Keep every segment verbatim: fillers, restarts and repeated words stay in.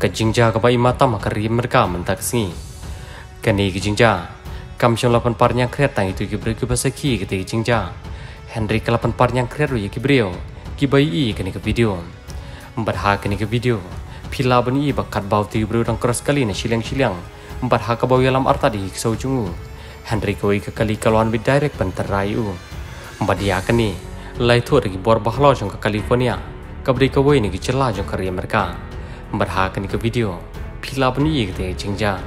Kajingja kabai mata makari mereka mentak singi. Kani kajingja kam siang lapan parnya kreat tang itu kibre kibasa ki kete kajingja. Henry kelapan parnya kreat ru kibreo kibai i kani ke video. Empat ha kani ke video. Pila bani i bakat bau ti kibre orang keras kali na silang-silang. Empat ha kabau yalam arta di kisau jungu. Henry kawai ke kali kaluan bi direct penterai u. Empat dia kani lai tu lagi bor bahlo jong ke California. Kabri kawai ni kicela jong karya mereka. Berhak ni ke video pila bani ke jingja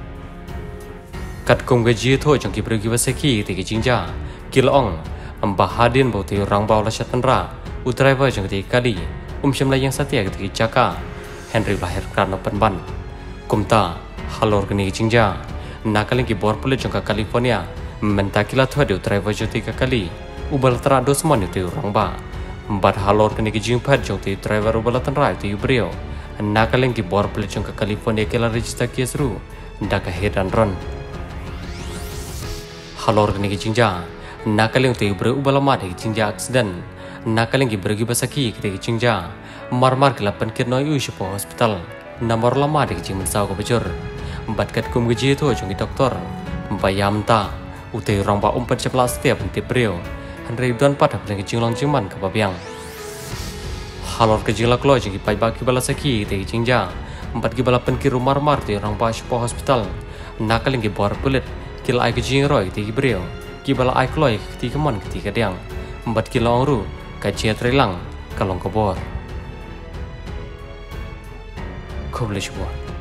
kat kong gaji tu jong ki pergi basaki ke jingja kilong ambahadin bau te orang bau la shatanra utraiva jong te kali um shimla yang satya ke jaka Henry lahir karena penban kumta halor ke ni jingja nakalin ki bor pule jong ka California mentakila tu de utraiva jong te kali ubal tra dos mon te orang ba empat halor ke ni jingpat jong te driver ubal tanra te brio nakaleng ki bor pelecong ke California kela register kes ru ndak hit and run halor ni ki jingja nakaleng te bre ubalama de jingja accident nakaleng ki bergi basaki ke jingja mar-mar ke lapan ke noi u shpo hospital nomor lama de jing saw ko bejor empat kat kum geji tu jong doktor bayam ta ute rong ba umpat cepla setiap te breo andre don pat apeng jinglang jiman ke babiang halor ke jingla klo jing pai baki bala saki te jingja empat ki bala pen ki rumar mar te orang pas po hospital nakaleng ki bor pulit kil ai ke jing roi te breo ki bala ai kloi ti kemon ki ti kadang empat ki long ru ka chia trilang kalong ko bor khoblish bo